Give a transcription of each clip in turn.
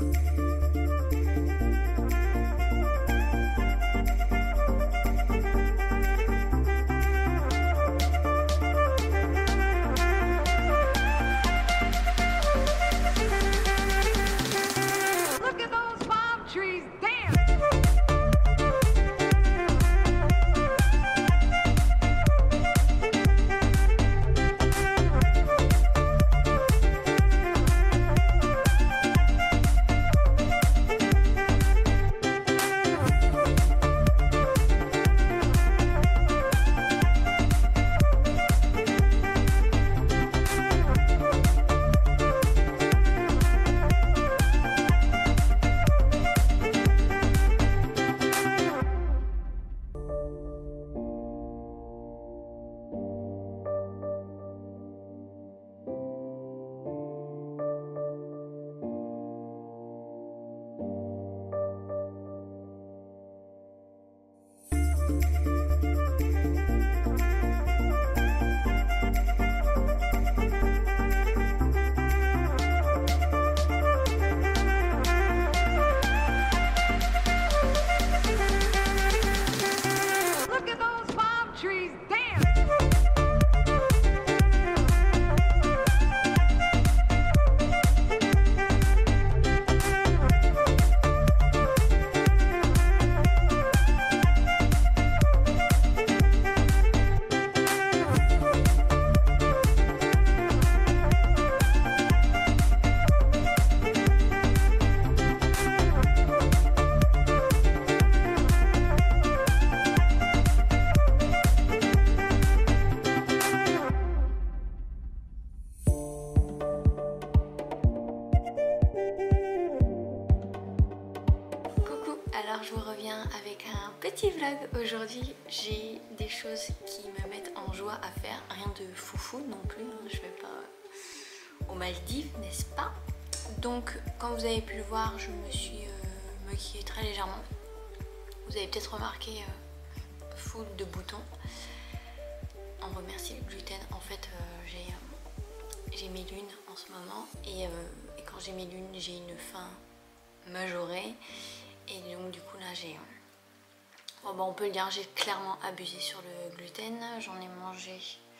Alors je vous reviens avec un petit vlog. Aujourd'hui j'ai des choses qui me mettent en joie à faire. Rien de foufou non plus, hein. Je vais pas aux Maldives, n'est-ce pas? Donc comme vous avez pu le voir, je me suis maquillée très légèrement. Vous avez peut-être remarqué full de boutons. On remercie le gluten. En fait j'ai mes lunes en ce moment et quand j'ai mes lunes j'ai une faim majorée. Et donc du coup là j'ai... Bon, bah, on peut le dire, j'ai clairement abusé sur le gluten. J'en ai mangé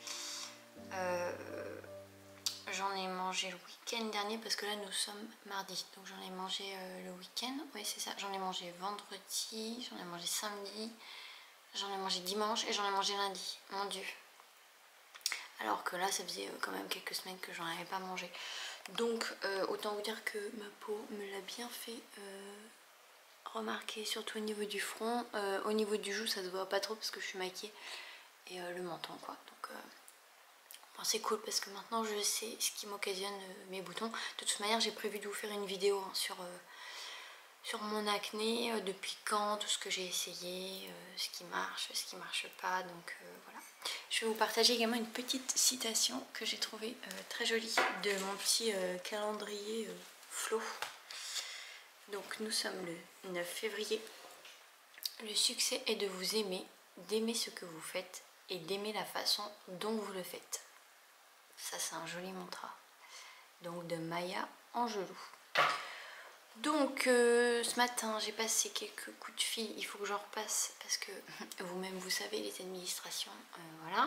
le week-end dernier parce que là nous sommes mardi. Donc j'en ai mangé le week-end, oui c'est ça. J'en ai mangé vendredi, j'en ai mangé samedi, j'en ai mangé dimanche et j'en ai mangé lundi. Mon dieu. Alors que là ça faisait quand même quelques semaines que j'en avais pas mangé. Donc autant vous dire que ma peau me l'a bien fait remarquer, surtout au niveau du front. Au niveau du joue ça se voit pas trop parce que je suis maquillée, et le menton quoi. Donc bon, c'est cool parce que maintenant je sais ce qui m'occasionne mes boutons. De toute manière j'ai prévu de vous faire une vidéo hein, sur mon acné, depuis quand, tout ce que j'ai essayé, ce qui marche pas. Donc voilà. Je vais vous partager également une petite citation que j'ai trouvée très jolie de mon petit calendrier Flo. Donc nous sommes le 9 février. Le succès est de vous aimer, d'aimer ce que vous faites et d'aimer la façon dont vous le faites. Ça c'est un joli mantra. Donc de Maya Angelou. Donc ce matin j'ai passé quelques coups de fil, il faut que j'en repasse parce que vous-même vous savez les administrations, voilà.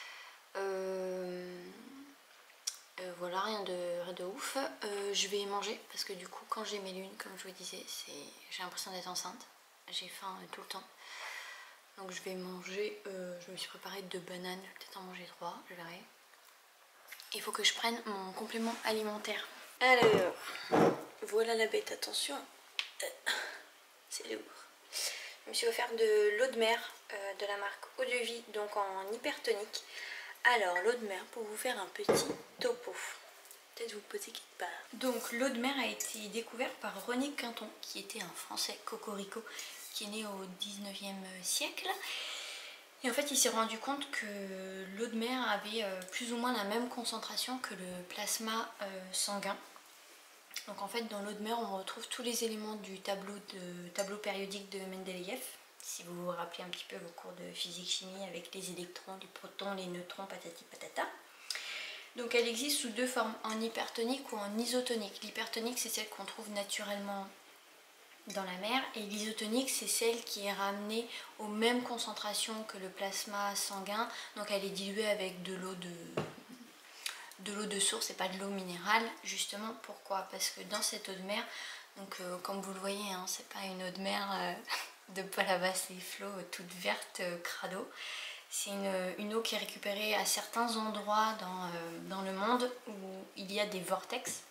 Voilà, rien de ouf. Je vais manger parce que du coup quand j'ai mes lunes, comme je vous disais, j'ai l'impression d'être enceinte. J'ai faim tout le temps. Donc je vais manger, je me suis préparé 2 bananes, je vais peut-être en manger 3, je verrai. Il faut que je prenne mon complément alimentaire. Alors, voilà la bête, attention. C'est lourd. Je me suis offert de l'eau de mer de la marque Eau de Vie, donc en hypertonique. Alors l'eau de mer, pour vous faire un petit topo, peut-être vous poser quelque part. Donc l'eau de mer a été découverte par René Quinton, qui était un Français cocorico, qui est né au 19e siècle. Et en fait il s'est rendu compte que l'eau de mer avait plus ou moins la même concentration que le plasma sanguin. Donc en fait dans l'eau de mer on retrouve tous les éléments du tableau périodique de Mendeleïev. Si vous vous rappelez un petit peu vos cours de physique-chimie avec les électrons, les protons, les neutrons, patati patata. Donc elle existe sous deux formes, en hypertonique ou en isotonique. L'hypertonique c'est celle qu'on trouve naturellement dans la mer et l'isotonique c'est celle qui est ramenée aux mêmes concentrations que le plasma sanguin, donc elle est diluée avec de l'eau de source et pas de l'eau minérale. Justement pourquoi? Parce que dans cette eau de mer, donc comme vous le voyez, hein, c'est pas une eau de mer de Paul Abas et Flo toute verte crado. C'est une eau qui est récupérée à certains endroits dans le monde où il y a des vortex.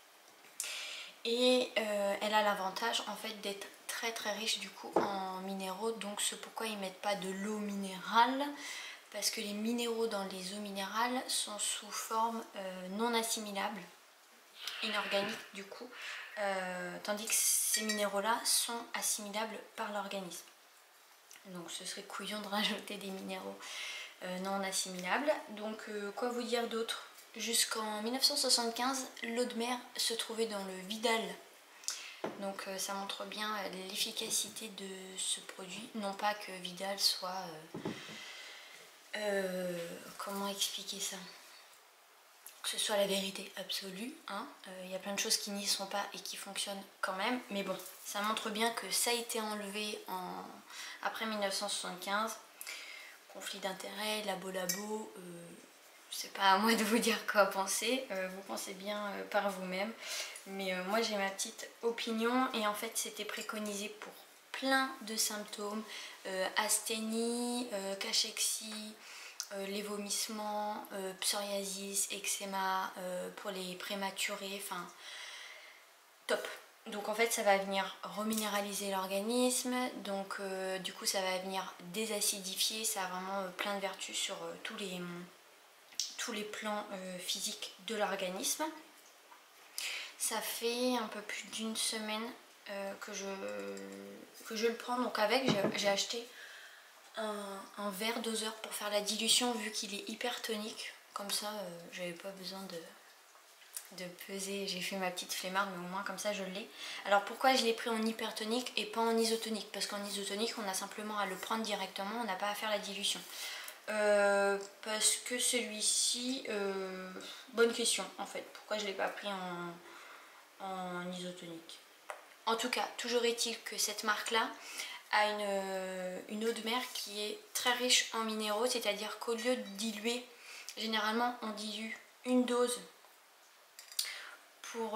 Et elle a l'avantage en fait d'être très très riche du coup en minéraux. Donc c'est pourquoi ils mettent pas de l'eau minérale. Parce que les minéraux dans les eaux minérales sont sous forme non assimilable, inorganique du coup. Tandis que ces minéraux-là sont assimilables par l'organisme. Donc ce serait couillon de rajouter des minéraux non assimilables. Donc quoi vous dire d'autre? Jusqu'en 1975, l'eau de mer se trouvait dans le Vidal. Donc ça montre bien l'efficacité de ce produit. Non pas que Vidal soit... comment expliquer ça? Que ce soit la vérité absolue, hein. Y a plein de choses qui n'y sont pas et qui fonctionnent quand même, mais bon, ça montre bien que ça a été enlevé après 1975, conflit d'intérêts, labo, c'est pas à moi de vous dire quoi penser, vous pensez bien par vous-même, mais moi j'ai ma petite opinion et en fait c'était préconisé pour plein de symptômes, asthénie, cachexie, les vomissements, psoriasis, eczéma, pour les prématurés, enfin top. Donc en fait ça va venir reminéraliser l'organisme, donc du coup ça va venir désacidifier, ça a vraiment plein de vertus sur tous les plans physiques de l'organisme. Ça fait un peu plus d'une semaine que je le prends, donc avec j'ai acheté un verre doseur pour faire la dilution vu qu'il est hyper tonique. Comme ça, j'avais pas besoin de peser. J'ai fait ma petite flemmarde, mais au moins comme ça je l'ai. Alors pourquoi je l'ai pris en hypertonique et pas en isotonique? Parce qu'en isotonique, on a simplement à le prendre directement, on n'a pas à faire la dilution. Parce que celui-ci, bonne question en fait. Pourquoi je l'ai pas pris en isotonique? En tout cas, toujours est-il que cette marque-là a une eau de mer qui est très riche en minéraux, c'est-à-dire qu'au lieu de diluer, généralement on dilue une dose pour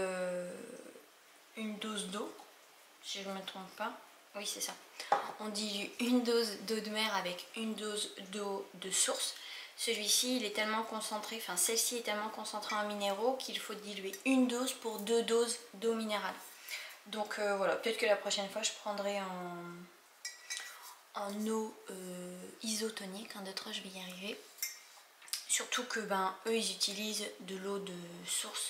une dose d'eau, si je ne me trompe pas, oui c'est ça, on dilue une dose d'eau de mer avec une dose d'eau de source. Celui-ci il est tellement concentré, enfin celle-ci est tellement concentrée en minéraux qu'il faut diluer une dose pour 2 doses d'eau minérale. Donc voilà, peut-être que la prochaine fois je prendrai en eau isotonique, un, deux, trois, je vais y arriver. Surtout que eux ils utilisent de l'eau de source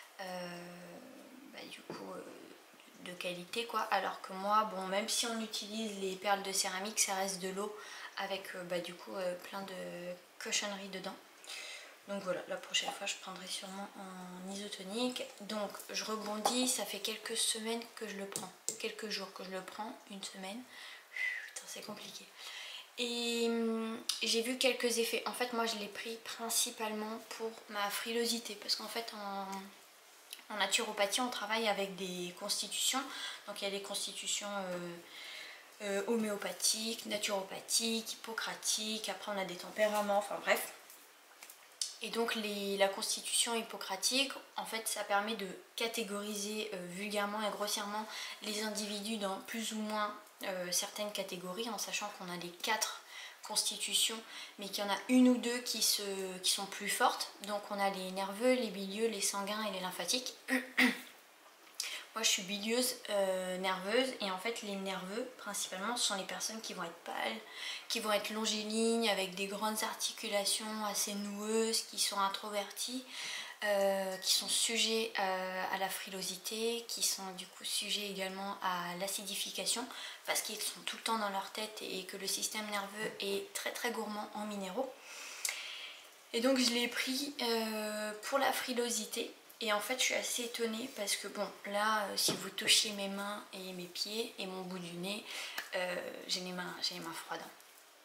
du coup de qualité quoi, alors que moi bon, même si on utilise les perles de céramique, ça reste de l'eau avec du coup plein de cochonneries dedans. Donc voilà, la prochaine fois je prendrai sûrement en isotonique. Donc je rebondis, ça fait quelques semaines que je le prends, quelques jours que je le prends, une semaine. Putain, c'est compliqué. Et j'ai vu quelques effets. En fait moi je l'ai pris principalement pour ma frilosité, parce qu'en fait en naturopathie on travaille avec des constitutions. Donc il y a des constitutions homéopathiques, naturopathiques, hippocratiques, après on a des tempéraments, enfin bref. Et donc la constitution hippocratique, en fait ça permet de catégoriser vulgairement et grossièrement les individus dans plus ou moins certaines catégories, en sachant qu'on a les 4 constitutions, mais qu'il y en a une ou deux qui sont plus fortes. Donc on a les nerveux, les bilieux, les sanguins et les lymphatiques. Moi je suis bilieuse nerveuse, et en fait les nerveux principalement ce sont les personnes qui vont être pâles, qui vont être longilignes avec des grandes articulations assez noueuses, qui sont introverties, qui sont sujets à la frilosité, qui sont du coup sujets également à l'acidification parce qu'ils sont tout le temps dans leur tête et que le système nerveux est très très gourmand en minéraux. Et donc je l'ai pris pour la frilosité. Et en fait je suis assez étonnée parce que bon là si vous touchiez mes mains et mes pieds et mon bout du nez, j'ai les mains froides.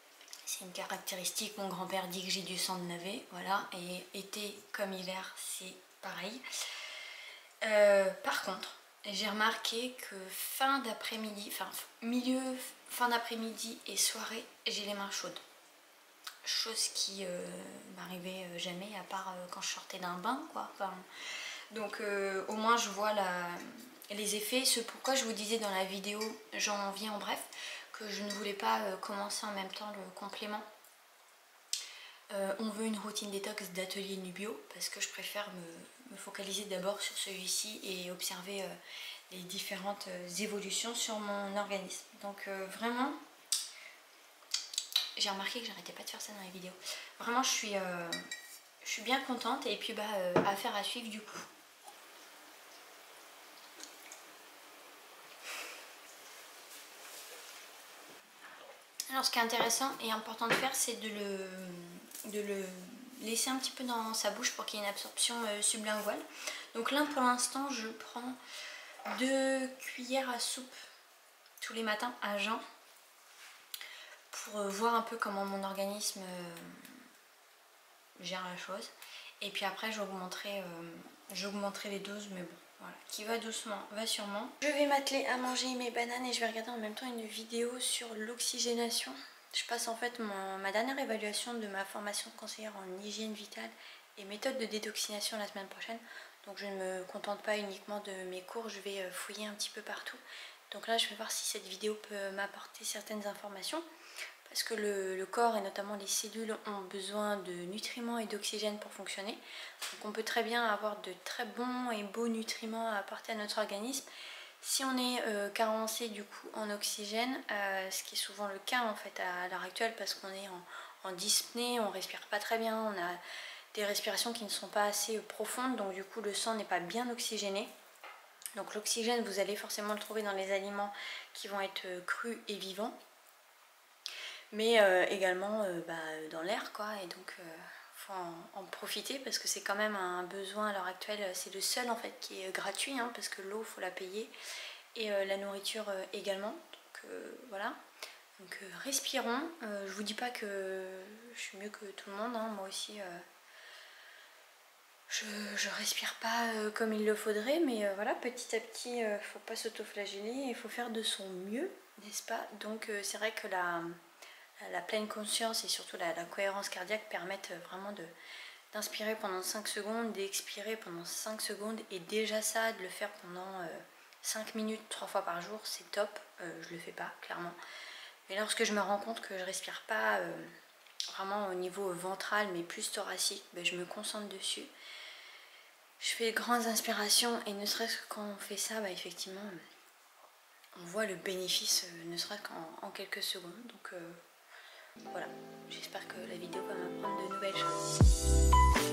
C'est une caractéristique, mon grand-père dit que j'ai du sang de navet, voilà, et été comme hiver, c'est pareil. Par contre, j'ai remarqué que fin d'après-midi, enfin fin d'après-midi et soirée, j'ai les mains chaudes. Chose qui m'arrivait jamais, à part quand je sortais d'un bain, quoi. Enfin, donc au moins je vois les effets, ce pourquoi je vous disais dans la vidéo, j'en viens en bref, que je ne voulais pas commencer en même temps le complément. On veut une routine détox d'atelier Nubio parce que je préfère me focaliser d'abord sur celui-ci et observer les différentes évolutions sur mon organisme. Donc vraiment, j'ai remarqué que j'arrêtais pas de faire ça dans les vidéos. Vraiment je suis bien contente et puis bah affaire à suivre du coup. Alors ce qui est intéressant et important de faire, c'est de le laisser un petit peu dans sa bouche pour qu'il y ait une absorption sublinguale. Donc là pour l'instant je prends 2 cuillères à soupe tous les matins à jeun pour voir un peu comment mon organisme gère la chose. Et puis après j'augmenterai les doses, mais bon. Voilà, qui va doucement, va sûrement. Je vais m'atteler à manger mes bananes et je vais regarder en même temps une vidéo sur l'oxygénation. Je passe en fait ma dernière évaluation de ma formation de conseillère en hygiène vitale et méthode de détoxination la semaine prochaine. Donc je ne me contente pas uniquement de mes cours, je vais fouiller un petit peu partout. Donc là je vais voir si cette vidéo peut m'apporter certaines informations. Parce que le corps et notamment les cellules ont besoin de nutriments et d'oxygène pour fonctionner. Donc on peut très bien avoir de très bons et beaux nutriments à apporter à notre organisme. Si on est carencé du coup en oxygène, ce qui est souvent le cas en fait à l'heure actuelle parce qu'on est en dyspnée, on respire pas très bien, on a des respirations qui ne sont pas assez profondes, donc du coup le sang n'est pas bien oxygéné. Donc l'oxygène, vous allez forcément le trouver dans les aliments qui vont être crus et vivants, mais également dans l'air quoi, et donc faut en profiter parce que c'est quand même un besoin à l'heure actuelle. C'est le seul en fait qui est gratuit hein, parce que l'eau faut la payer et la nourriture également, donc voilà. Donc respirons, je vous dis pas que je suis mieux que tout le monde hein. Moi aussi je respire pas comme il le faudrait, mais voilà, petit à petit faut pas s'autoflageller, il faut faire de son mieux, n'est-ce pas? Donc c'est vrai que la pleine conscience et surtout la cohérence cardiaque permettent vraiment d'inspirer pendant 5 secondes, d'expirer pendant 5 secondes, et déjà ça, de le faire pendant 5 minutes 3 fois par jour, c'est top. Je le fais pas, clairement. Mais lorsque je me rends compte que je respire pas vraiment au niveau ventral, mais plus thoracique, ben, je me concentre dessus. Je fais de grandes inspirations, et ne serait-ce que quand on fait ça, bah, effectivement, on voit le bénéfice, ne serait-ce qu'en quelques secondes. Donc voilà, j'espère que la vidéo va m'apprendre de nouvelles choses.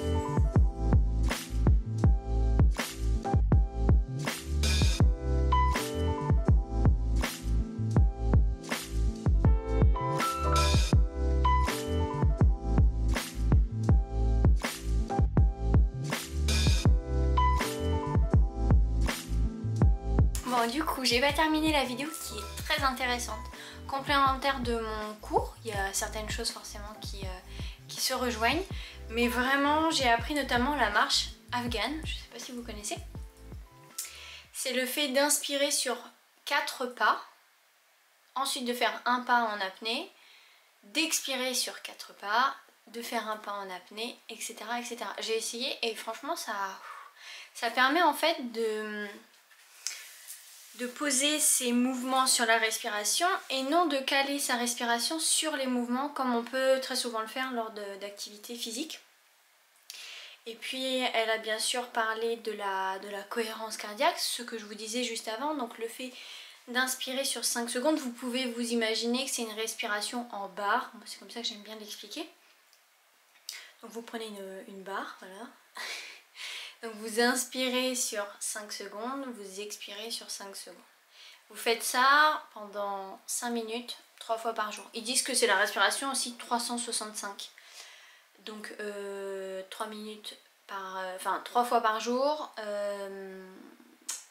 Bon, du coup, j'ai pas terminé la vidéo qui est très intéressante. Complémentaire de mon cours, il y a certaines choses forcément qui se rejoignent, mais vraiment j'ai appris notamment la marche afghane, je sais pas si vous connaissez. C'est le fait d'inspirer sur 4 pas, ensuite de faire un pas en apnée, d'expirer sur 4 pas, de faire un pas en apnée, etc. etc. J'ai essayé et franchement ça permet en fait de poser ses mouvements sur la respiration et non de caler sa respiration sur les mouvements comme on peut très souvent le faire lors d'activités physiques. Et puis elle a bien sûr parlé de la cohérence cardiaque, ce que je vous disais juste avant, donc le fait d'inspirer sur 5 secondes, vous pouvez vous imaginer que c'est une respiration en barre, c'est comme ça que j'aime bien l'expliquer. Donc vous prenez une barre, voilà. Donc vous inspirez sur 5 secondes, vous expirez sur 5 secondes. Vous faites ça pendant 5 minutes, 3 fois par jour. Ils disent que c'est la respiration aussi 365. Donc 3 minutes 3 fois par jour,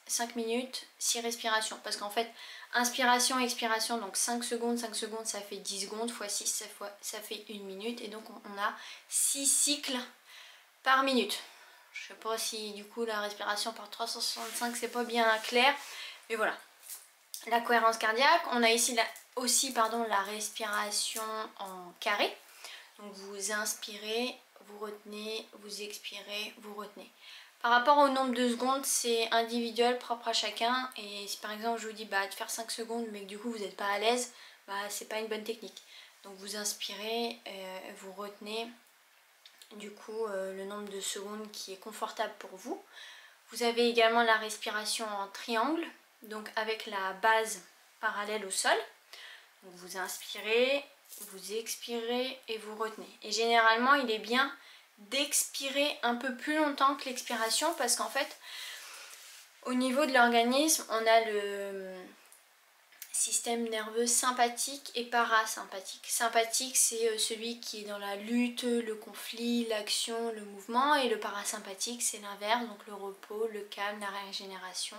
5 minutes, 6 respirations. Parce qu'en fait, inspiration, expiration, donc 5 secondes, ça fait 10 secondes, fois 6, ça fait 1 minute. Et donc on a 6 cycles par minute. Je sais pas si du coup la respiration par 365 c'est pas bien clair. Mais voilà. La cohérence cardiaque. On a ici aussi la respiration en carré. Donc vous inspirez, vous retenez, vous expirez, vous retenez. Par rapport au nombre de secondes, c'est individuel, propre à chacun. Et si par exemple je vous dis de faire 5 secondes mais que du coup vous n'êtes pas à l'aise, c'est pas une bonne technique. Donc vous inspirez, vous retenez du coup le nombre de secondes qui est confortable pour vous. Vous avez également la respiration en triangle, donc avec la base parallèle au sol. Donc vous inspirez, vous expirez et vous retenez. Et généralement il est bien d'expirer un peu plus longtemps que l'expiration parce qu'en fait au niveau de l'organisme on a le système nerveux sympathique et parasympathique. Sympathique c'est celui qui est dans la lutte, le conflit, l'action, le mouvement, et le parasympathique c'est l'inverse, donc le repos, le calme, la régénération,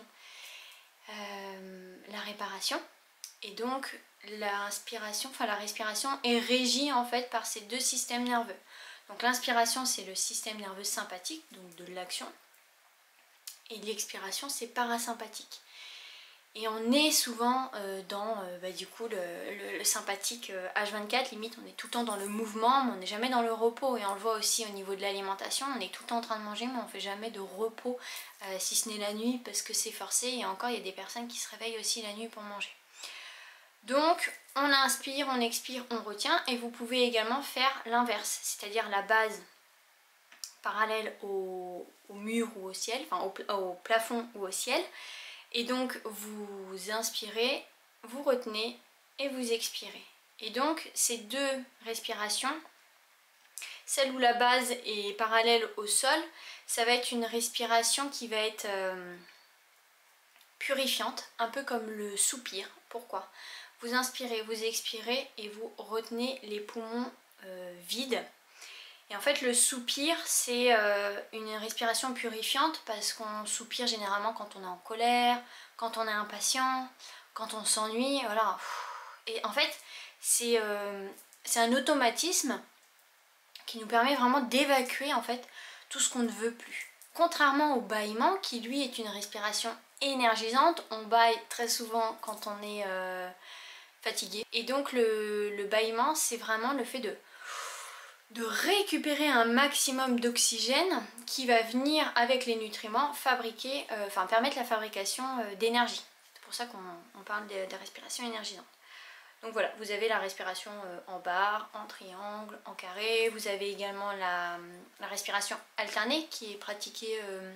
la réparation. Et donc la respiration est régie en fait par ces deux systèmes nerveux. Donc l'inspiration c'est le système nerveux sympathique, donc de l'action, et l'expiration c'est parasympathique. Et on est souvent dans du coup le sympathique H24, limite on est tout le temps dans le mouvement mais on n'est jamais dans le repos. Et on le voit aussi au niveau de l'alimentation, on est tout le temps en train de manger mais on ne fait jamais de repos si ce n'est la nuit parce que c'est forcé. Et encore il y a des personnes qui se réveillent aussi la nuit pour manger. Donc on inspire, on expire, on retient. Et vous pouvez également faire l'inverse, c'est-à-dire la base parallèle au mur ou au ciel, enfin au plafond ou au ciel. Et donc vous inspirez, vous retenez et vous expirez. Et donc ces deux respirations, celle où la base est parallèle au sol, ça va être une respiration qui va être purifiante, un peu comme le soupir. Pourquoi ? Vous inspirez, vous expirez et vous retenez les poumons vides. Et en fait le soupir c'est une respiration purifiante parce qu'on soupire généralement quand on est en colère, quand on est impatient, quand on s'ennuie, voilà. Et en fait c'est un automatisme qui nous permet vraiment d'évacuer en fait tout ce qu'on ne veut plus. Contrairement au bâillement qui lui est une respiration énergisante, on bâille très souvent quand on est fatigué. Et donc le bâillement c'est vraiment le fait de récupérer un maximum d'oxygène qui va venir avec les nutriments permettre la fabrication d'énergie. C'est pour ça qu'on parle de respiration énergisante. Donc voilà, vous avez la respiration en barre, en triangle, en carré. Vous avez également la respiration alternée qui est pratiquée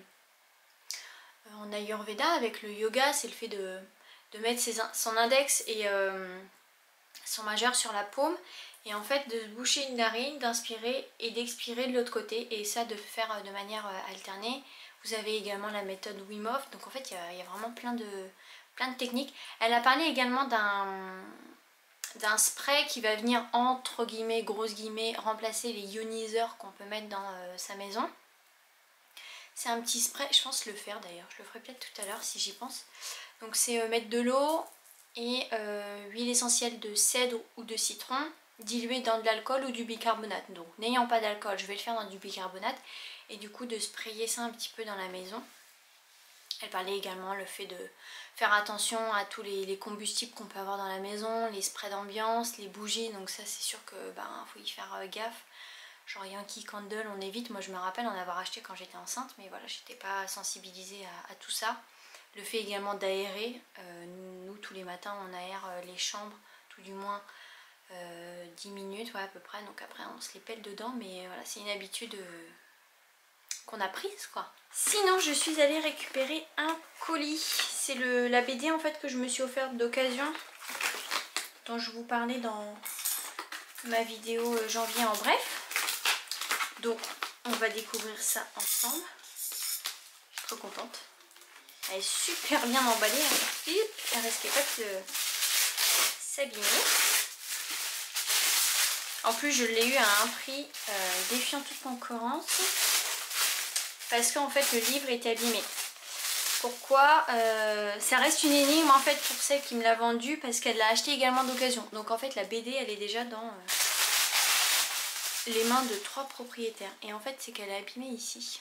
en Ayurveda avec le yoga. C'est le fait de mettre son index et son majeur sur la paume. Et en fait de boucher une narine, d'inspirer et d'expirer de l'autre côté, et ça de faire de manière alternée. Vous avez également la méthode Wim Hof, donc en fait il y a vraiment plein de techniques. Elle a parlé également d'un spray qui va venir entre guillemets, grosses guillemets, remplacer les ioniseurs qu'on peut mettre dans sa maison. C'est un petit spray, je pense le faire d'ailleurs, je le ferai peut-être tout à l'heure si j'y pense. Donc c'est mettre de l'eau et huile essentielle de cèdre ou de citron, dilué dans de l'alcool ou du bicarbonate. Donc n'ayant pas d'alcool, je vais le faire dans du bicarbonate, et du coup de sprayer ça un petit peu dans la maison. Elle parlait également le fait de faire attention à tous les combustibles qu'on peut avoir dans la maison, les sprays d'ambiance, les bougies, donc ça c'est sûr que faut y faire gaffe. Genre Yankee Candle on évite, moi je me rappelle en avoir acheté quand j'étais enceinte, mais voilà, j'étais pas sensibilisée à tout ça. Le fait également d'aérer, nous tous les matins on aère les chambres, tout du moins 10 minutes à peu près, donc après on se les pèle dedans, mais voilà, c'est une habitude qu'on a prise quoi. Sinon je suis allée récupérer un colis, c'est la BD en fait que je me suis offerte d'occasion, dont je vous parlais dans ma vidéo janvier en bref. Donc on va découvrir ça ensemble, je suis trop contente. Elle est super bien emballée, elle risquait pas de s'abîmer. En plus je l'ai eu à un prix défiant toute concurrence parce qu'en fait le livre était abîmé. Pourquoi ça reste une énigme en fait pour celle qui me l'a vendue parce qu'elle l'a acheté également d'occasion. Donc en fait la BD elle est déjà dans les mains de 3 propriétaires. Et en fait c'est qu'elle est abîmée ici.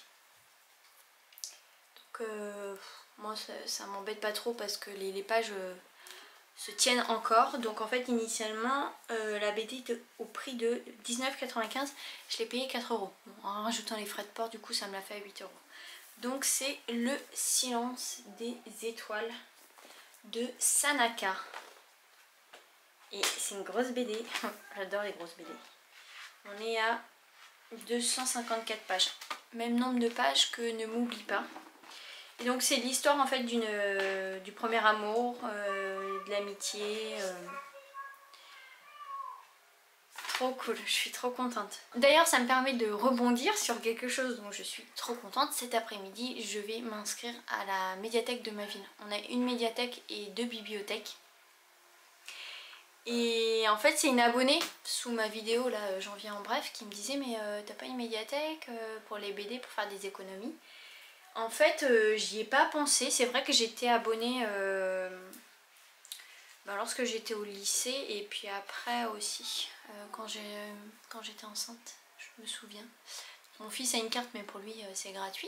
Donc moi ça m'embête pas trop parce que les pages se tiennent encore. Donc en fait initialement la BD était au prix de 19,95 €. Je l'ai payé 4 €. Bon, en rajoutant les frais de port du coup ça me l'a fait à 8 €. Donc c'est Le Silence des étoiles de Sanaka. Et c'est une grosse BD. J'adore les grosses BD. On est à 254 pages. Même nombre de pages que Ne m'oublie pas. Et donc c'est l'histoire en fait du premier amour, de l'amitié. Trop cool, je suis trop contente. D'ailleurs ça me permet de rebondir sur quelque chose dont je suis trop contente. Cet après-midi je vais m'inscrire à la médiathèque de ma ville. On a une médiathèque et 2 bibliothèques. Et en fait c'est une abonnée sous ma vidéo là, j'en viens en bref, qui me disait mais t'as pas une médiathèque pour les BD pour faire des économies? En fait j'y ai pas pensé, c'est vrai que j'étais abonnée lorsque j'étais au lycée et puis après aussi quand j'étais enceinte, je me souviens. Mon fils a une carte mais pour lui c'est gratuit.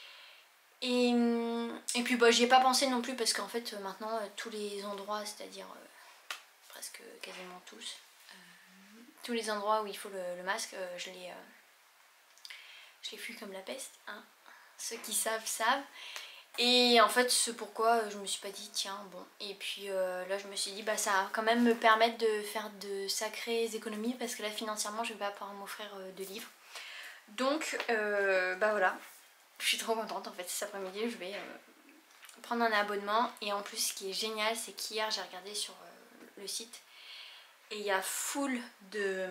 Et puis j'y ai pas pensé non plus parce qu'en fait maintenant tous les endroits, c'est-à-dire presque quasiment tous les endroits où il faut le masque, je les fuis comme la peste, hein. Ceux qui savent savent. Et en fait c'est pourquoi je me suis pas dit tiens bon. Et puis là je me suis dit bah ça va quand même me permettre de faire de sacrées économies parce que là financièrement je vais pas pouvoir m'offrir de livres. Donc bah voilà, je suis trop contente en fait. Cet après-midi je vais prendre un abonnement. Et en plus ce qui est génial c'est qu'hier j'ai regardé sur le site et il y a full de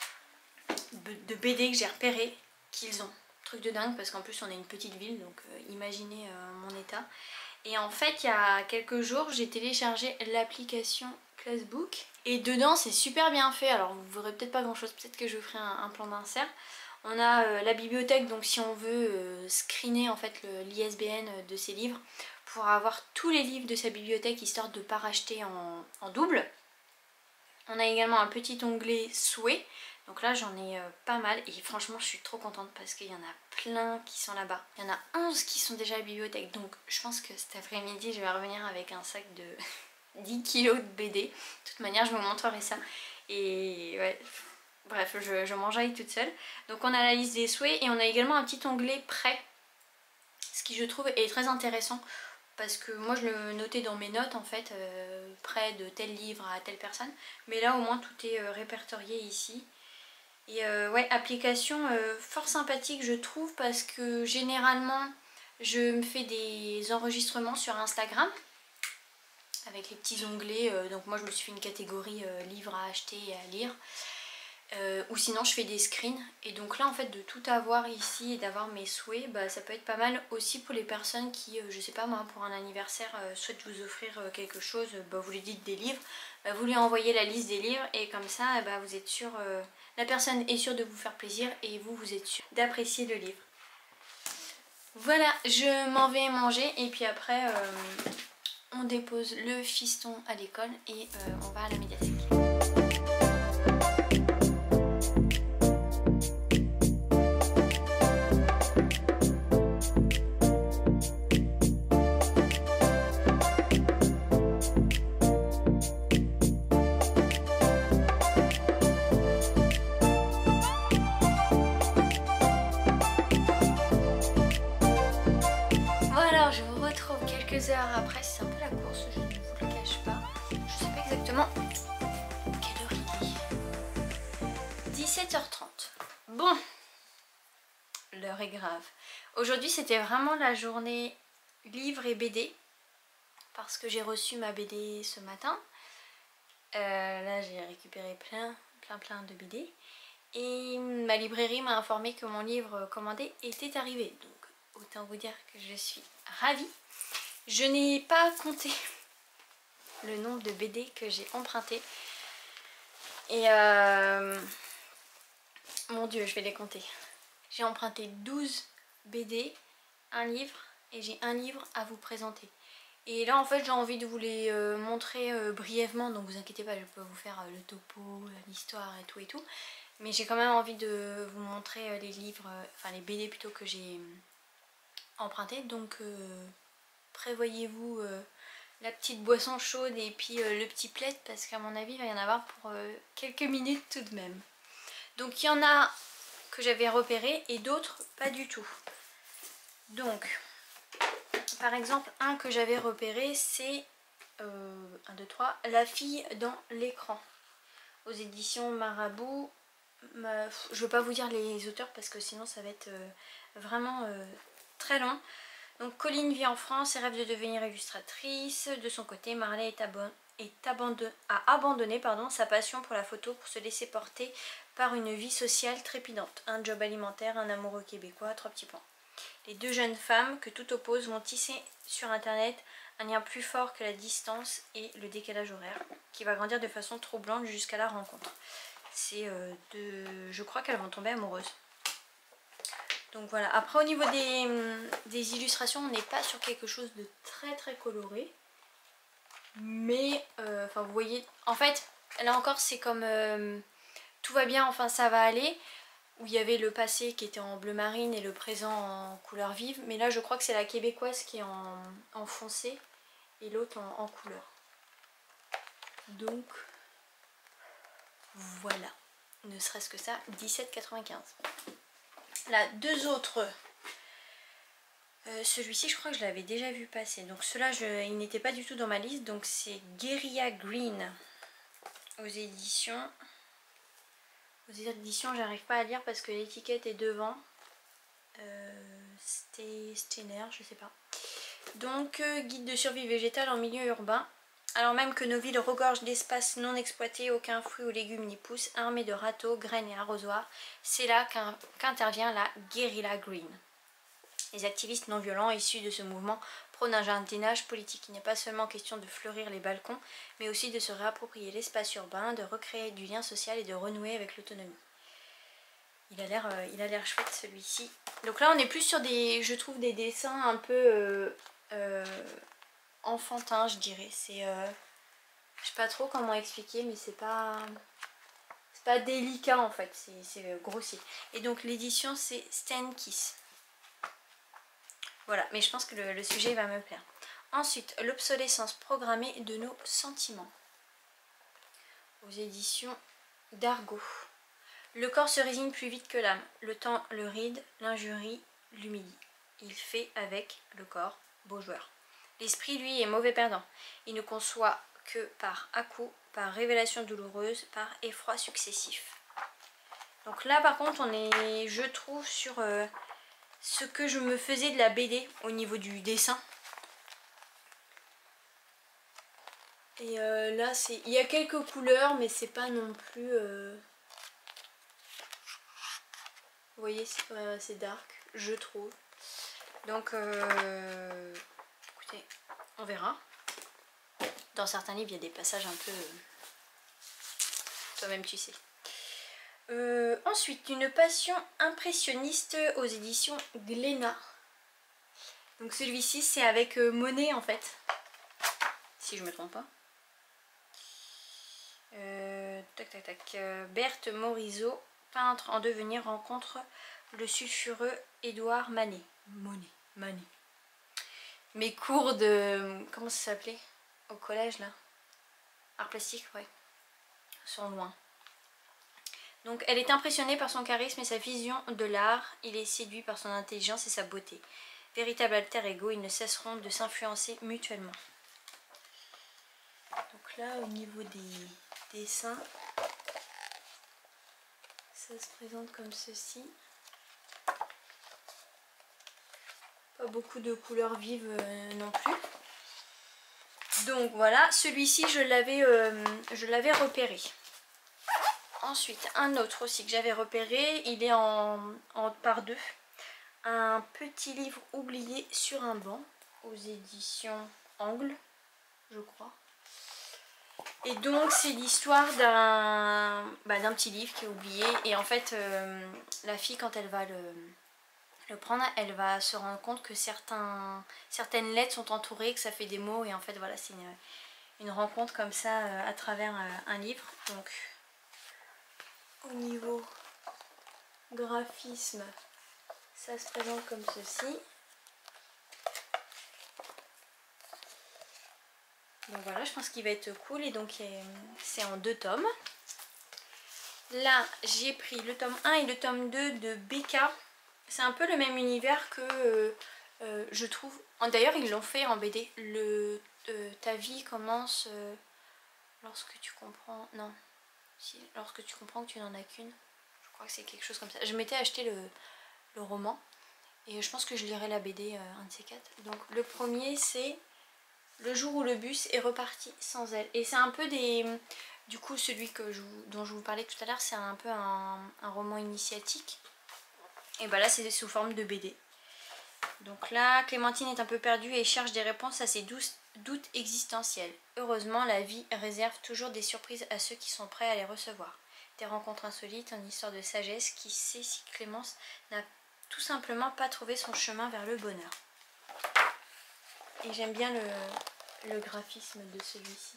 BD que j'ai repéré qu'ils ont. Truc de dingue parce qu'en plus on est une petite ville donc imaginez mon état. Et en fait il y a quelques jours j'ai téléchargé l'application Classbook et dedans c'est super bien fait. Alors vous verrez peut-être pas grand chose, peut-être que je ferai un plan d'insert. On a la bibliothèque, donc si on veut screener en fait l'ISBN de ses livres pour avoir tous les livres de sa bibliothèque histoire de ne pas racheter en double. On a également un petit onglet souhait. Donc là j'en ai pas mal et franchement je suis trop contente parce qu'il y en a plein qui sont là-bas. Il y en a 11 qui sont déjà à la bibliothèque, donc je pense que cet après-midi je vais revenir avec un sac de 10 kilos de BD. De toute manière je vous montrerai ça. Et ouais, bref je m'enjaille toute seule. Donc on a la liste des souhaits et on a également un petit onglet prêt. Ce qui je trouve est très intéressant. Parce que moi je le notais dans mes notes en fait, près de tel livre à telle personne. Mais là au moins tout est répertorié ici. Et ouais, application fort sympathique je trouve parce que généralement je me fais des enregistrements sur Instagram. Avec les petits onglets, donc moi je me suis fait une catégorie livres à acheter et à lire. Ou sinon je fais des screens et donc là en fait de tout avoir ici et d'avoir mes souhaits, bah, ça peut être pas mal aussi pour les personnes qui, je sais pas moi, pour un anniversaire souhaitent vous offrir quelque chose, bah, vous lui dites des livres, bah, vous lui envoyez la liste des livres et comme ça bah, vous êtes sûr, la personne est sûre de vous faire plaisir et vous êtes sûr d'apprécier le livre. Voilà, je m'en vais manger et puis après on dépose le fiston à l'école et on va à la médiathèque. Heures après, c'est un peu la course, je ne vous le cache pas. Je sais pas exactement quelle heure il est. 17h30. Bon, l'heure est grave. Aujourd'hui c'était vraiment la journée livres et BD parce que j'ai reçu ma BD ce matin. Là j'ai récupéré plein de BD et ma librairie m'a informé que mon livre commandé était arrivé. Donc autant vous dire que je suis ravie. Je n'ai pas compté le nombre de BD que j'ai emprunté. Et mon dieu, je vais les compter. J'ai emprunté 12 BD, un livre et j'ai un livre à vous présenter. Et là en fait j'ai envie de vous les montrer brièvement, donc vous inquiétez pas, je peux vous faire le topo, l'histoire et tout. Mais j'ai quand même envie de vous montrer les livres, enfin les BD plutôt que j'ai empruntés. Donc prévoyez-vous la petite boisson chaude et puis le petit plaid parce qu'à mon avis il va y en avoir pour quelques minutes tout de même. Donc il y en a que j'avais repéré et d'autres pas du tout. Donc par exemple un que j'avais repéré c'est 1, 2, 3, La fille dans l'écran aux éditions Marabout. Je ne veux pas vous dire les auteurs parce que sinon ça va être vraiment très long. Donc Colline vit en France et rêve de devenir illustratrice. De son côté, Marley a abandonné sa passion pour la photo pour se laisser porter par une vie sociale trépidante. Un job alimentaire, un amoureux québécois, 3 petits points. Les deux jeunes femmes que tout oppose vont tisser sur internet un lien plus fort que la distance et le décalage horaire qui va grandir de façon troublante jusqu'à la rencontre. C'est je crois qu'elles vont tomber amoureuses. Donc voilà, après au niveau des illustrations, on n'est pas sur quelque chose de très coloré. Mais, enfin vous voyez, en fait, là encore c'est comme tout va bien, enfin ça va aller. Où il y avait le passé qui était en bleu marine et le présent en couleur vive. Mais là je crois que c'est la québécoise qui est en foncé et l'autre en couleur. Donc voilà, ne serait-ce que ça, 17,95. Là, deux autres. Celui-ci, je crois que je l'avais déjà vu passer. Donc ceux-là, il n'était pas du tout dans ma liste. Donc c'est Guerilla Green aux éditions. Aux éditions, j'arrive pas à lire parce que l'étiquette est devant. Steiner, je sais pas. Donc guide de survie végétale en milieu urbain. Alors même que nos villes regorgent d'espaces non exploités, aucun fruit ou légume n'y pousse, armés de râteaux, graines et arrosoirs, c'est là qu'intervient la Guerilla Green. Les activistes non violents issus de ce mouvement prônent un jardinage politique. Il n'est pas seulement question de fleurir les balcons, mais aussi de se réapproprier l'espace urbain, de recréer du lien social et de renouer avec l'autonomie. Il a l'air chouette celui-ci. Donc là on est plus sur des, je trouve, des dessins un peu enfantins, je dirais. C'est, je sais pas trop comment expliquer, mais c'est pas délicat en fait, c'est grossier. Et donc l'édition c'est Stan Kiss. Voilà, mais je pense que le sujet va me plaire. Ensuite, l'obsolescence programmée de nos sentiments. Aux éditions d'Argo. Le corps se résigne plus vite que l'âme. Le temps le ride, l'injurie l'humilie. Il fait avec le corps beau joueur. L'esprit, lui, est mauvais perdant. Il ne conçoit que par à-coups, par révélation douloureuse, par effroi successif. Donc là, par contre, on est, je trouve, sur ce que je me faisais de la BD au niveau du dessin. Et là, il y a quelques couleurs, mais c'est pas non plus... Vous voyez, c'est quand même assez dark, je trouve. Donc, écoutez, on verra. Dans certains livres, il y a des passages un peu... Toi-même, tu sais. Ensuite, une passion impressionniste aux éditions Glénat. Donc celui-ci, c'est avec Monet, en fait. Si je me trompe pas. Berthe Morisot, peintre en devenir, rencontre le sulfureux Édouard Manet. Manet. Mes cours de... Comment ça s'appelait au collège, là? Art plastique, ouais. Sont loin. Donc elle est impressionnée par son charisme et sa vision de l'art. Il est séduit par son intelligence et sa beauté. Véritable alter ego, ils ne cesseront de s'influencer mutuellement. Donc là, au niveau des dessins, ça se présente comme ceci. Pas beaucoup de couleurs vives non plus. Donc voilà, celui-ci je l'avais repéré. Ensuite, un autre aussi que j'avais repéré, il est en par deux. Un petit livre oublié sur un banc aux éditions Angle, je crois. Et donc c'est l'histoire d'un petit livre qui est oublié. Et en fait, la fille, quand elle va le le prendre, elle va se rendre compte que certaines lettres sont entourées, que ça fait des mots, et en fait voilà, c'est une rencontre comme ça à travers un livre. Donc au niveau graphisme, ça se présente comme ceci. Donc voilà, je pense qu'il va être cool, et donc c'est en 2 tomes. Là j'ai pris le tome 1 et le tome 2 de BK. C'est un peu le même univers que je trouve. D'ailleurs ils l'ont fait en BD. Ta vie commence lorsque tu comprends... Non, si, lorsque tu comprends que tu n'en as qu'une. Je crois que c'est quelque chose comme ça. Je m'étais acheté le roman et je pense que je lirai la BD, un de ces 4. Donc le premier c'est Le jour où le bus est reparti sans elle. Et c'est un peu des... Du coup celui dont je vous parlais tout à l'heure, c'est un peu un roman initiatique. Et bah là c'est sous forme de BD. Donc là Clémentine est un peu perdue et cherche des réponses à ses doutes existentiels. Heureusement la vie réserve toujours des surprises à ceux qui sont prêts à les recevoir. Des rencontres insolites, une histoire de sagesse. Qui sait si Clémence n'a tout simplement pas trouvé son chemin vers le bonheur. Et j'aime bien le graphisme de celui-ci.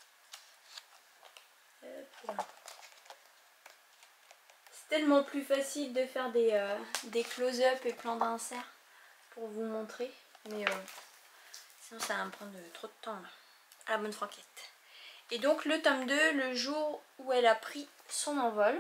C'est tellement plus facile de faire des close-up et plans d'insert pour vous montrer. Mais sinon ça va me prendre trop de temps là, à la bonne franquette. Et donc le tome 2, le jour où elle a pris son envol.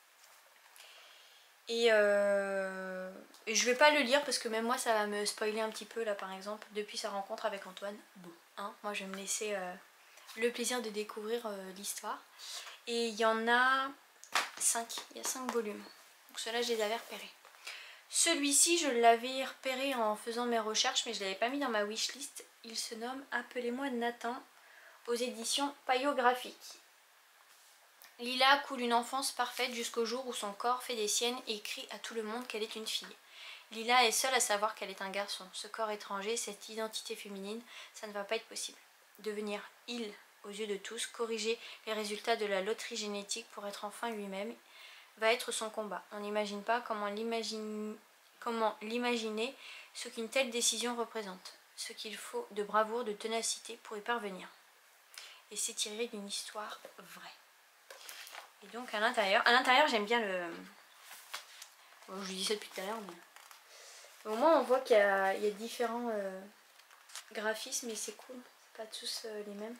Et je vais pas le lire parce que même moi ça va me spoiler un petit peu là, par exemple depuis sa rencontre avec Antoine. Bon, hein, moi je vais me laisser le plaisir de découvrir l'histoire. Et il y en a 5, il y a 5 volumes. Donc ceux-là je les avais repérés. Celui-ci je l'avais repéré en faisant mes recherches, mais je l'avais pas mis dans ma wishlist. Il se nomme Appelez-moi Nathan, aux éditions Payot Graphique. Lila coule une enfance parfaite jusqu'au jour où son corps fait des siennes et crie à tout le monde qu'elle est une fille. Lila est seule à savoir qu'elle est un garçon. Ce corps étranger, cette identité féminine, ça ne va pas être possible. Devenir il aux yeux de tous, corriger les résultats de la loterie génétique pour être enfin lui-même, va être son combat. On n'imagine pas comment l'imaginer, ce qu'une telle décision représente. Ce qu'il faut de bravoure, de ténacité pour y parvenir. Et c'est tiré d'une histoire vraie. Et donc à l'intérieur j'aime bien le... Bon, je vous dis ça depuis tout à l'heure, mais au moins on voit qu'il y a différents graphismes et c'est cool, c'est pas tous les mêmes.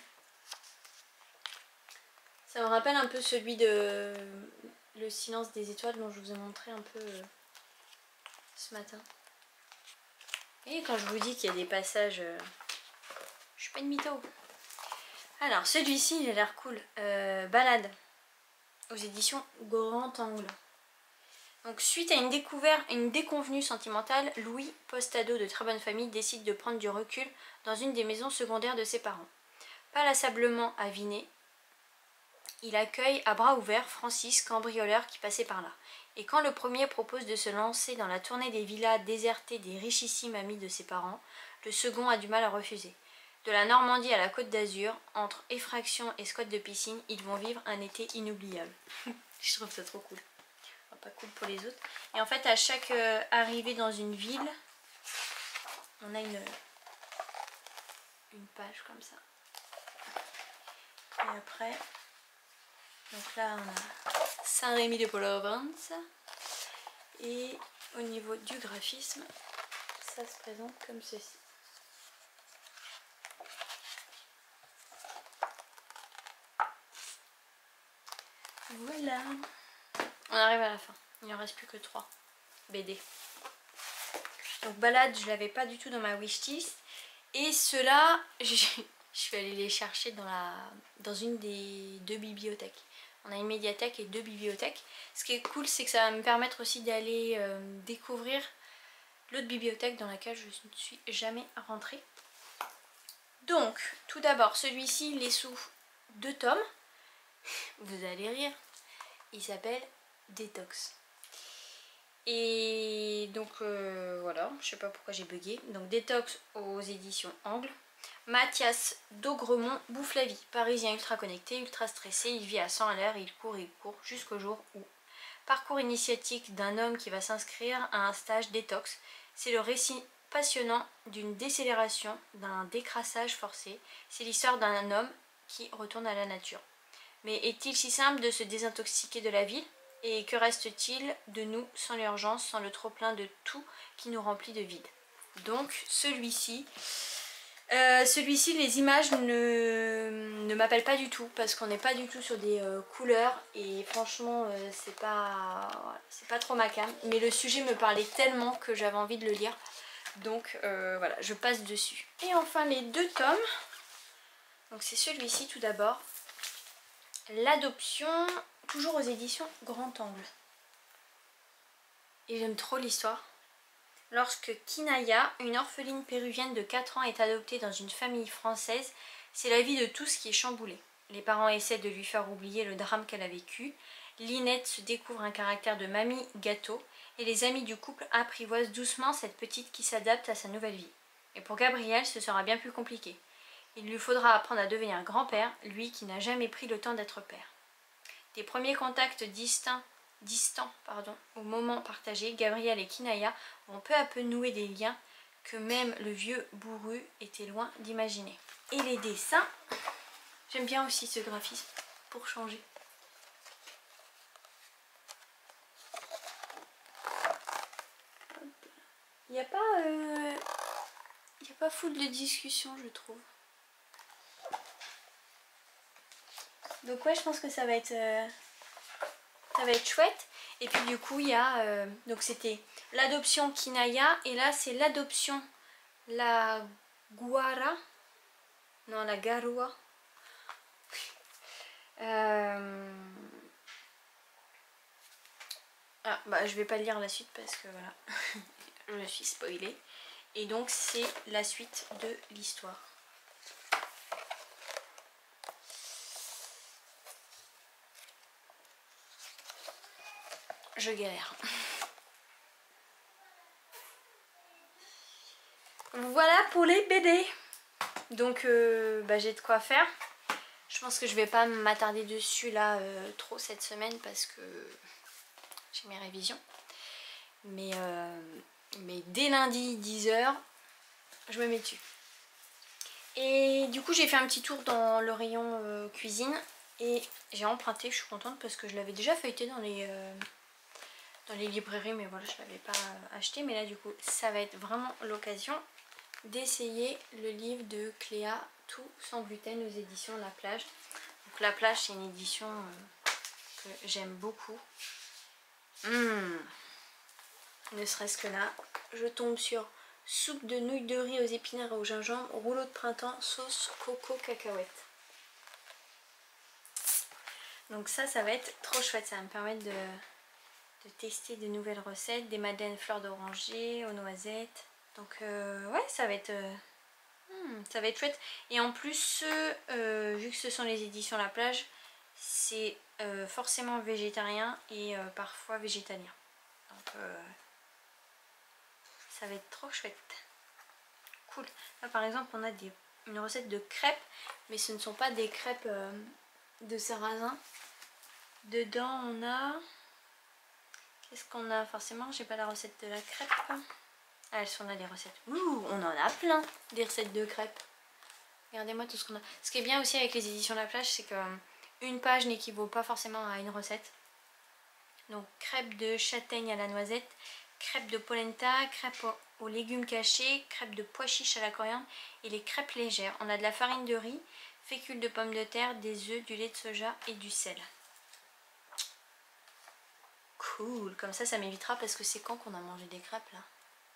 Ça me rappelle un peu celui de Le silence des étoiles dont je vous ai montré un peu ce matin. Et quand je vous dis qu'il y a des passages, je suis pas une mytho. Alors celui-ci il a l'air cool, Balade, aux éditions Grand Angle. Donc suite à une déconvenue sentimentale, Louis, post-ado de très bonne famille, décide de prendre du recul dans une des maisons secondaires de ses parents. Palassablement aviné, il accueille à bras ouverts Francis, cambrioleur qui passait par là. Et quand le premier propose de se lancer dans la tournée des villas désertées des richissimes amis de ses parents, le second a du mal à refuser. De la Normandie à la Côte d'Azur, entre effraction et squat de piscine, ils vont vivre un été inoubliable. Je trouve ça trop cool. Pas cool pour les autres. Et en fait à chaque arrivée dans une ville, on a une page comme ça. Et après, donc là on a Saint-Rémy-de-Provence. Et au niveau du graphisme, ça se présente comme ceci. Voilà. On arrive à la fin. Il n'y en reste plus que 3 BD. Donc Balade, je l'avais pas du tout dans ma wishlist. Et ceux-là, je suis allée les chercher dans une des 2 bibliothèques. On a une médiathèque et 2 bibliothèques. Ce qui est cool, c'est que ça va me permettre aussi d'aller découvrir l'autre bibliothèque dans laquelle je ne suis jamais rentrée. Donc, tout d'abord, celui-ci, il est sous 2 tomes. Vous allez rire. Il s'appelle Détox. Et donc voilà, je sais pas pourquoi j'ai bugué. Donc Détox aux éditions Angle. Mathias d'Augremont bouffe la vie. Parisien ultra connecté, ultra stressé, il vit à 100 à l'heure, il court jusqu'au jour où, parcours initiatique d'un homme qui va s'inscrire à un stage détox. C'est le récit passionnant d'une décélération, d'un décrassage forcé. C'est l'histoire d'un homme qui retourne à la nature. Mais est-il si simple de se désintoxiquer de la ville? Et que reste-t-il de nous sans l'urgence, sans le trop-plein de tout qui nous remplit de vide? Donc celui-ci, les images ne m'appellent pas du tout parce qu'on n'est pas du tout sur des couleurs et franchement c'est pas trop ma came. Mais le sujet me parlait tellement que j'avais envie de le lire. Donc voilà, je passe dessus. Et enfin les 2 tomes. Donc c'est celui-ci tout d'abord. L'adoption, toujours aux éditions Grand Angle. Et j'aime trop l'histoire. Lorsque Kinaya, une orpheline péruvienne de 4 ans, est adoptée dans une famille française, c'est la vie de tous qui est chamboulée. Les parents essaient de lui faire oublier le drame qu'elle a vécu. Linette se découvre un caractère de mamie gâteau et les amis du couple apprivoisent doucement cette petite qui s'adapte à sa nouvelle vie. Et pour Gabriel, ce sera bien plus compliqué. Il lui faudra apprendre à devenir grand-père, lui qui n'a jamais pris le temps d'être père. Des premiers contacts distants au moment partagé, Gabriel et Kinaya vont peu à peu nouer des liens que même le vieux bourru était loin d'imaginer. Et les dessins, j'aime bien aussi ce graphisme pour changer. Il n'y a pas foule de discussion, je trouve. Donc ouais, je pense que ça va être chouette. Et puis du coup, il y a... donc c'était l'adoption Kinaya. Et là, c'est l'adoption la Guara. Non, la Garua. Ah, bah je vais pas lire la suite parce que voilà, je me suis spoilée. Et donc c'est la suite de l'histoire. Je galère. Voilà pour les BD. Donc j'ai de quoi faire. Je pense que je vais pas m'attarder dessus là trop cette semaine parce que j'ai mes révisions. Mais dès lundi 10h, je me mets dessus. Et du coup j'ai fait un petit tour dans le rayon cuisine et j'ai emprunté, je suis contente parce que je l'avais déjà feuilleté dans les librairies, mais voilà, je ne l'avais pas acheté. Mais là du coup ça va être vraiment l'occasion d'essayer le livre de Cléa, Tout sans gluten, aux éditions La Plage. Donc La Plage, c'est une édition que j'aime beaucoup. Ne serait-ce que là, je tombe sur soupe de nouilles de riz aux épinards et au gingembre, rouleau de printemps, sauce coco cacahuète. Donc ça va être trop chouette, ça va me permettre de tester de nouvelles recettes, des madeleines fleurs d'oranger aux noisettes. Donc ouais, ça va être chouette. Et en plus, vu que ce sont les éditions La Plage, c'est forcément végétarien et parfois végétalien. Donc ça va être trop chouette. Cool. Là par exemple on a une recette de crêpes, mais ce ne sont pas des crêpes de sarrasin. Dedans on a... Qu'est-ce qu'on a? Forcément j'ai pas la recette de la crêpe. Ah, elles sont là les recettes. Ouh, on en a plein des recettes de crêpes. Regardez-moi tout ce qu'on a. Ce qui est bien aussi avec les éditions La Plage, c'est que une page n'équivaut pas forcément à une recette. Donc crêpes de châtaigne à la noisette, crêpes de polenta, crêpes aux légumes cachés, crêpes de pois chiches à la coriandre et les crêpes légères. On a de la farine de riz, fécule de pommes de terre, des œufs, du lait de soja et du sel. Cool, comme ça m'évitera parce que c'est quand qu'on a mangé des crêpes là?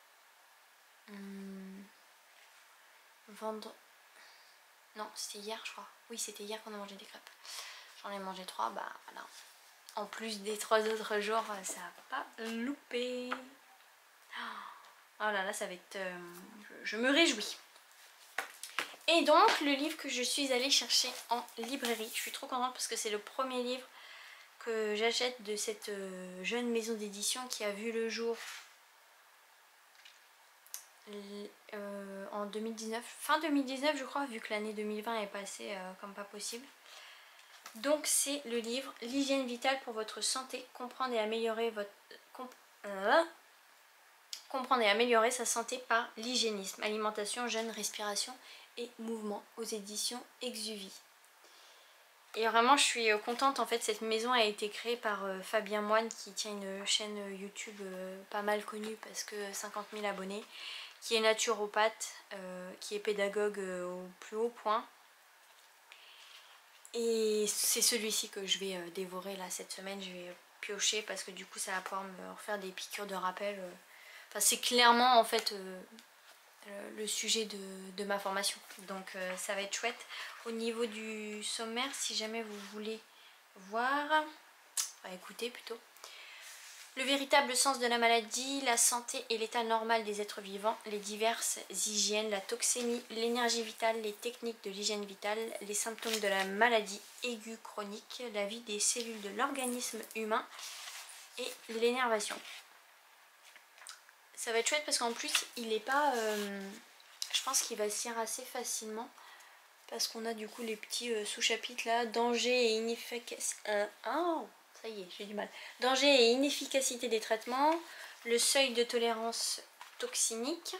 Vendre... Non, c'était hier je crois. Oui, c'était hier qu'on a mangé des crêpes. J'en ai mangé 3, bah voilà. En plus des 3 autres jours, ça n'a pas loupé. Oh là là, ça va être... je me réjouis. Et donc, le livre que je suis allée chercher en librairie, je suis trop contente parce que c'est le premier livre que j'achète de cette jeune maison d'édition qui a vu le jour en 2019, fin 2019 je crois, vu que l'année 2020 est passée comme pas possible. Donc c'est le livre L'hygiène vitale pour votre santé, comprendre et améliorer sa santé par l'hygiénisme, alimentation, jeûne, respiration et mouvement, aux éditions Exuvie. Et vraiment je suis contente, en fait cette maison a été créée par Fabien Moine qui tient une chaîne YouTube pas mal connue parce que 50 000 abonnés, qui est naturopathe, qui est pédagogue au plus haut point. Et c'est celui-ci que je vais dévorer là cette semaine, je vais piocher parce que du coup ça va pouvoir me refaire des piqûres de rappel. Enfin c'est clairement en fait le sujet de ma formation, donc ça va être chouette. Au niveau du sommaire, si jamais vous voulez voir, enfin, écoutez plutôt. Le véritable sens de la maladie, la santé et l'état normal des êtres vivants, les diverses hygiènes, la toxémie, l'énergie vitale, les techniques de l'hygiène vitale, les symptômes de la maladie aiguë chronique, la vie des cellules de l'organisme humain et l'énervation. Ça va être chouette parce qu'en plus il est pas... je pense qu'il va se lire assez facilement parce qu'on a du coup les petits sous-chapitres là, danger et inefficacité... ça y est, j'ai du mal. Danger et inefficacité des traitements, le seuil de tolérance toxinique,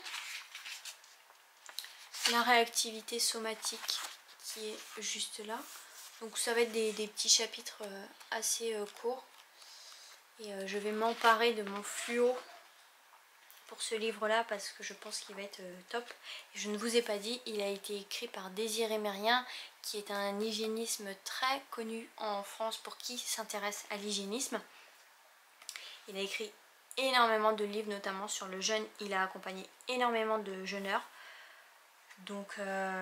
la réactivité somatique qui est juste là. Donc ça va être des petits chapitres assez courts. Et je vais m'emparer de mon fluo pour ce livre-là parce que je pense qu'il va être top. Et je ne vous ai pas dit, il a été écrit par Désiré Mérien, qui est un hygiénisme très connu en France pour qui s'intéresse à l'hygiénisme. Il a écrit énormément de livres, notamment sur le jeûne. Il a accompagné énormément de jeûneurs. Donc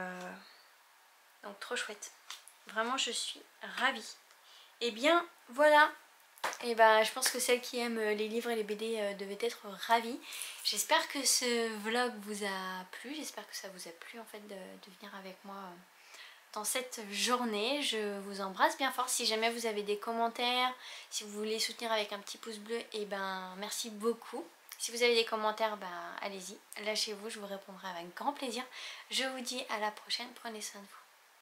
trop chouette. Vraiment, je suis ravie. Et bien, voilà. Et ben, je pense que celles qui aiment les livres et les BD devaient être ravies. J'espère que ce vlog vous a plu. J'espère que ça vous a plu en fait de venir avec moi dans cette journée. Je vous embrasse bien fort. Si jamais vous avez des commentaires, si vous voulez soutenir avec un petit pouce bleu, et ben merci beaucoup. Si vous avez des commentaires, ben allez-y, lâchez-vous, je vous répondrai avec grand plaisir. Je vous dis à la prochaine, prenez soin de vous.